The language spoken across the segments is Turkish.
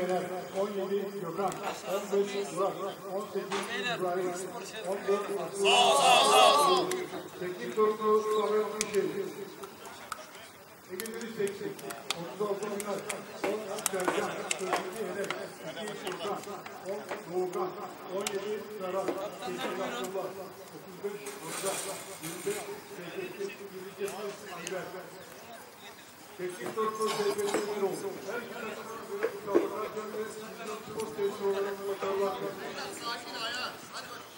Yener, 17 Gökhan, 15 Burak, 18 İbrahim, 14 Sağ. Teknik sorumlu Samet Gülşehir. Ege'leri 80, 36 Minaj, 10 Sercan, 42 Yener, 2 Gökhan, 10 Doğukan, 17 Serhat, 8 Abdullah, 35 Hamza, 25 Seyfettin, 28 Amber. Teknik sorumlu Seyfettin Miroğlu. Her iki takımın böyle mutabaklarken ve sizden spor tesisi olarak mutabaklarken. Sakin ayağa. Hadi bakalım.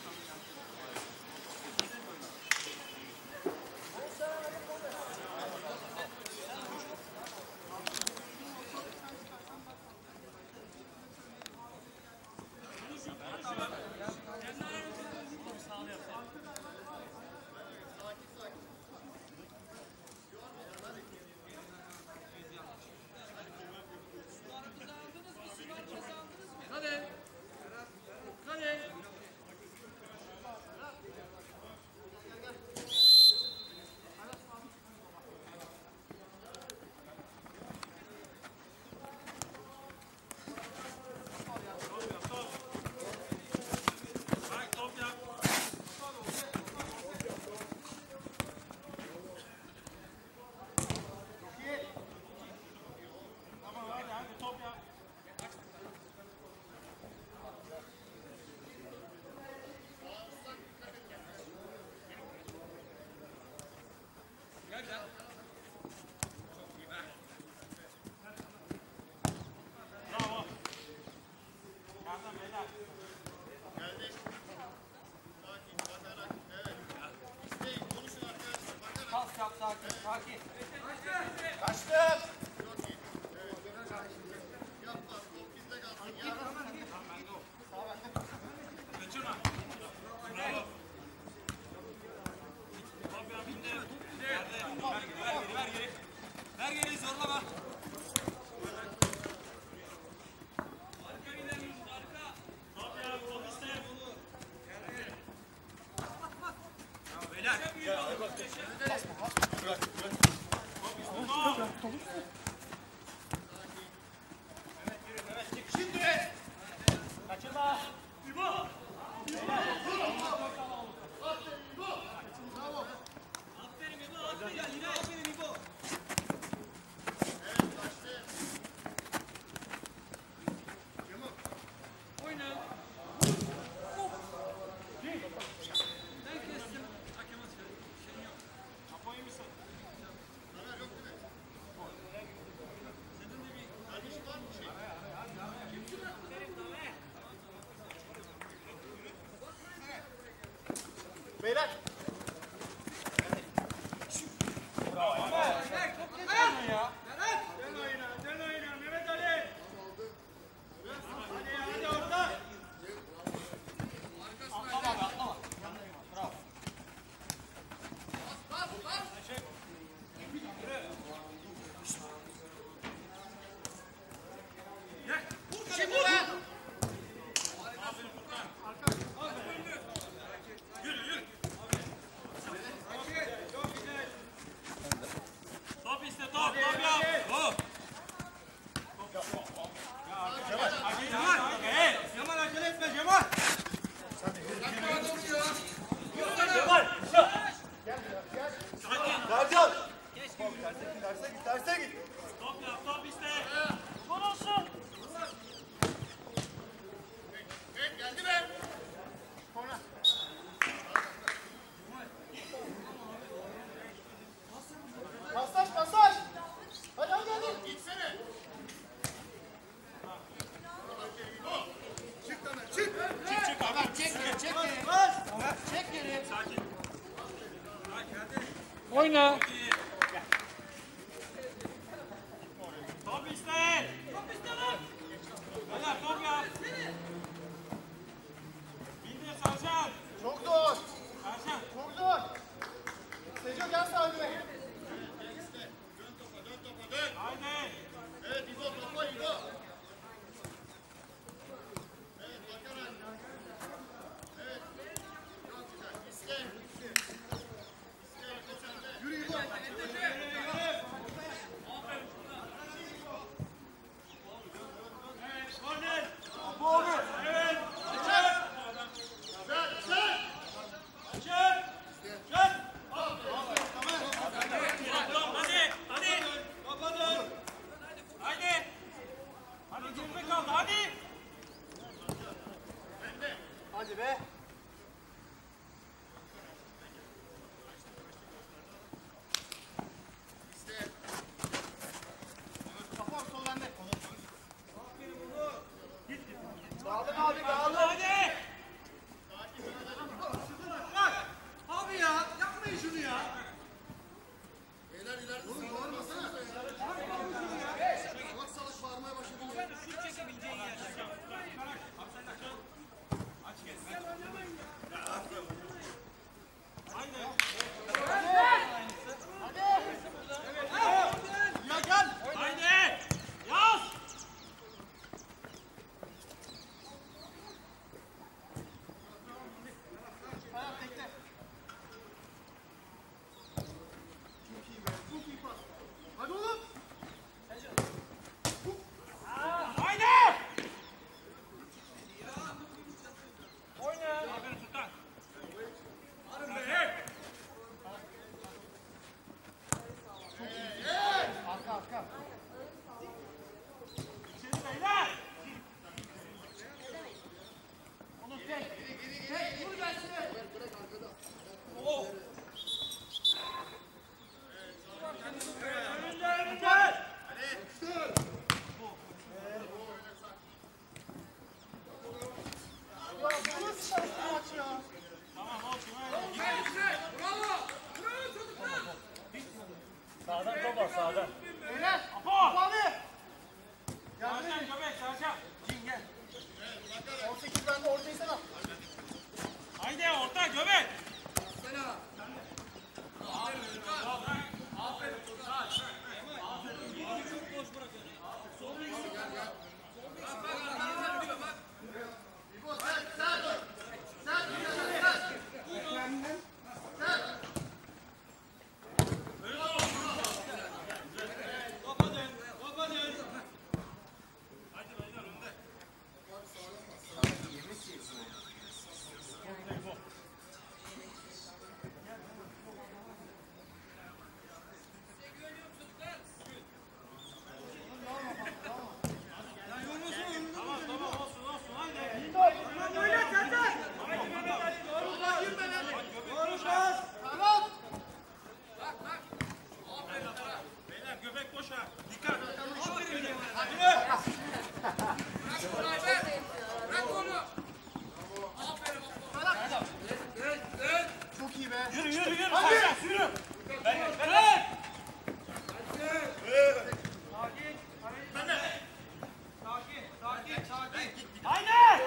Sakin. Kaçtım. Çok iyi. Evet. Yapma. Top bizde kalsın. Kaçırma. Bravo. Top ya bindi. Ver geri. Ver geri zorlama. Arka gidelim. Arka. Top ya. Top iste. Ya beyler. Bırak. Şimdi. Kaçırma. İbo. Aferin İbo. Aferin İbo. Evet kaçtı. Yumuk. Oyna. Ben kestim. Hakem atıyor. Şey yok. Apoyu musun? Zarar yok değil mi? Senin de bir Kardeşim var mı şey? Beyler. Dön oyna Mehmet Ali. Hadi orta. Atlama. Bravo. Şimdi lan. Top iste top yap. Hop. Cemal acele etme Cemal. Sercan. Terse git. Top yap top iste. Gol olsun. Evet geldi be. Pasaj. Hadi. Gitsene. Çık lan çık. Çık abi. Çek geri. Sakin. Oyna. Top iste. Top iste lan. Hadi top yap. Bindir Sercan. Çok zor. Sercan. Çok zor. Seco gel sahibine. Dön. Haydi. Evet İbo topa İbo. Evet bakarak. Evet. Çok güzel. İste. İste. Yürü İbo. Haydi!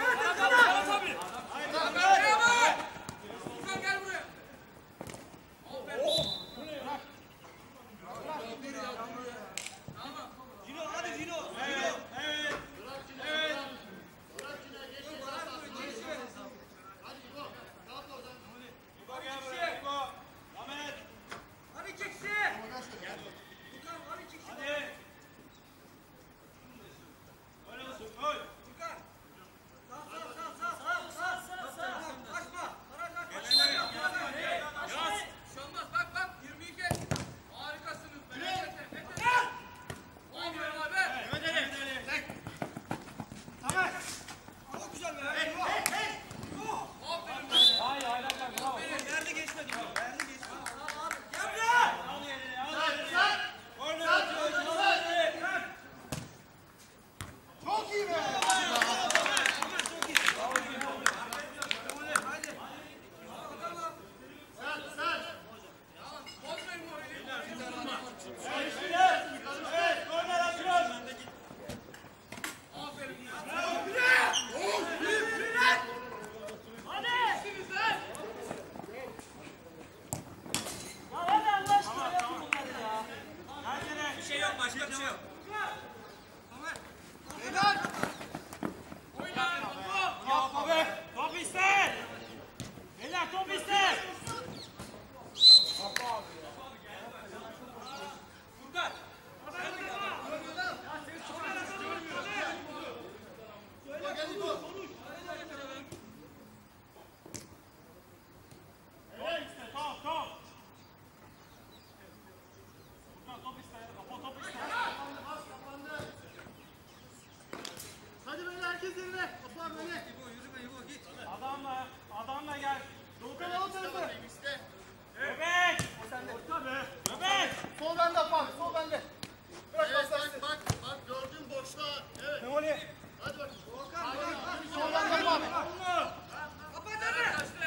Adamla gel. Doğukan al tarafı. Bebek. Bebek. Sol bende abi, sol bende. Bırak bak gördüğün boşluğa. Evet. Memoli. Hadi bak. Volkan. Sol bende abi. Kapat abi.